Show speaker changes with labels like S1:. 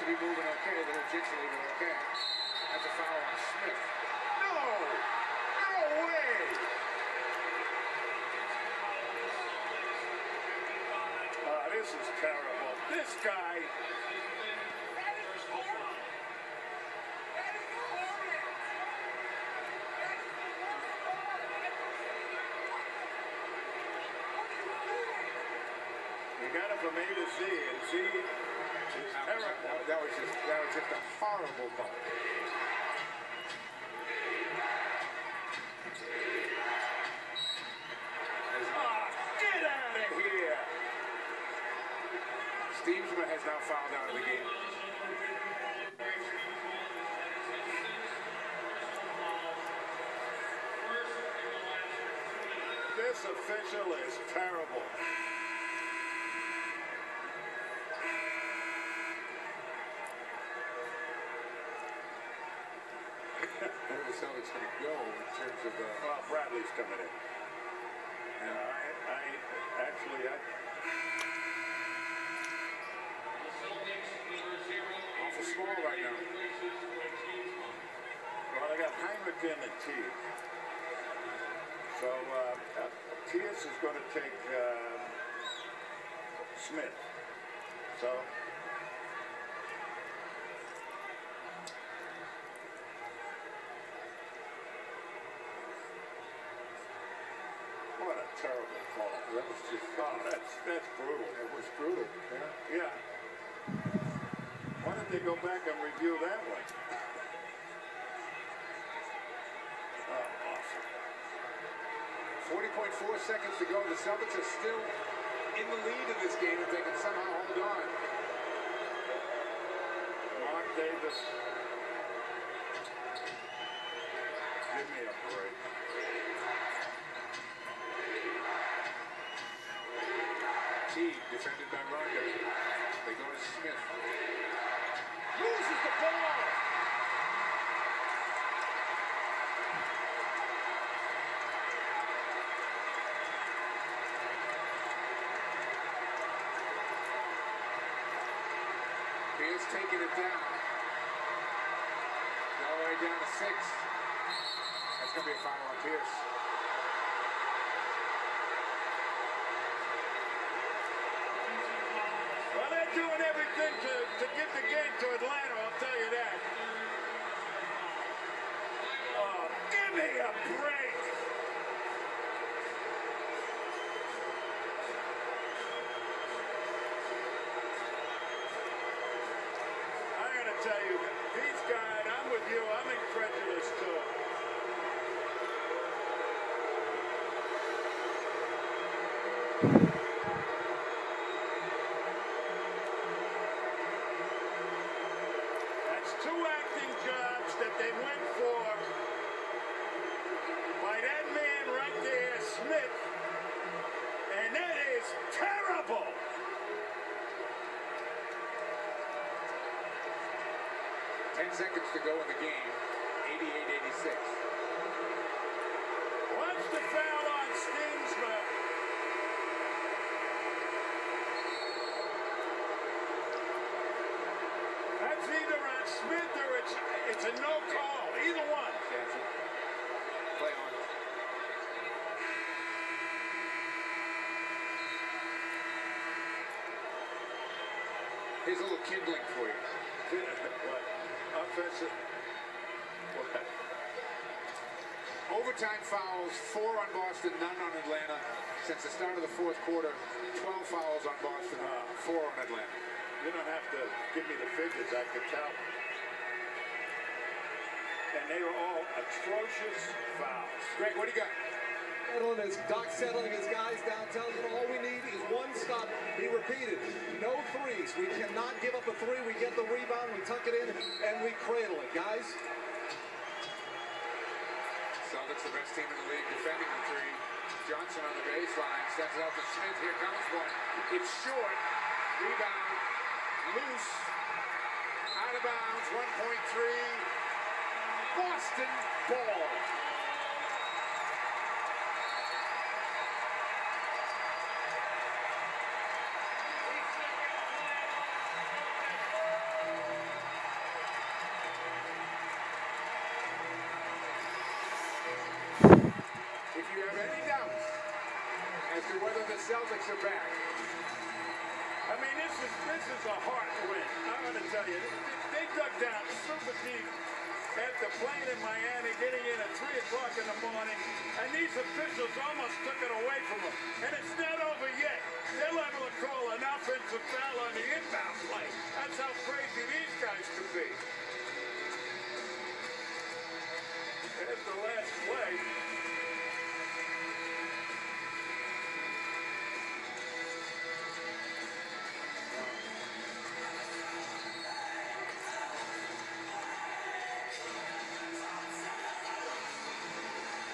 S1: to be moving okay. A little jittery, but okay. That's a foul on Smith.
S2: No! No way! This is terrible. This guy. You got it from A to Z, and Z is terrible.
S1: That was just a horrible ball.
S2: Get out of here!
S1: Steamsma has now fouled out of the game.
S2: This official is terrible.
S1: Where the Celtics going to go in terms of...
S2: Well, Bradley's coming in. And
S1: awful small right now.
S2: Well, I got Heinrich in and T. So, Tias is going to take Smith. So... What a terrible call.
S1: That was just...
S2: that's brutal.
S1: It was brutal.
S2: Yeah. Why don't they go back and review that one? Oh, awesome.
S1: 40.4 seconds to go. The Celtics are still in the lead in this game if they can somehow hold on.
S2: Mark Davis. Give me a break.
S1: Defended by Rondo. They go to Smith. Loses the ball. Pierce taking it down. All the way down to 6. That's going to be a foul on Pierce.
S2: Well, they're doing everything to get the game to Atlanta, I'll tell you that. Oh, give me a break. I gotta tell you, these guys, I'm with you, I'm incredulous too. Two acting jobs that they went for by that man right there, Smith, and that is terrible.
S1: Seconds to go in the game. 88-86.
S2: Watch the foul on Steamsma. That's either on Smith or it's a no call. Either one.
S1: Play on. Here's a little kindling for you.
S2: What? Offensive. What?
S1: Overtime fouls, 4 on Boston, none on Atlanta. Since the start of the fourth quarter, 12 fouls on Boston, 4 on Atlanta.
S2: You don't have to give me the figures, I could tell. And they were all atrocious fouls.
S1: Greg, what do you got?
S3: As Doc settling his guys down, tells them all we need is one stop. He repeated, no threes. We cannot give up a 3. We get the rebound, we tuck it in, and we cradle it, guys.
S1: Celtics, the best team in the league, defending the 3. Johnson on the baseline, steps out to Smith. Here comes one. It's short. Rebound. Loose. Out of bounds. 1.3. Boston ball. to whether the Celtics are back.
S2: I mean, this is a heart win. I'm going to tell you, they dug down super deep after playing in Miami, getting in at 3 o'clock in the morning, and these officials almost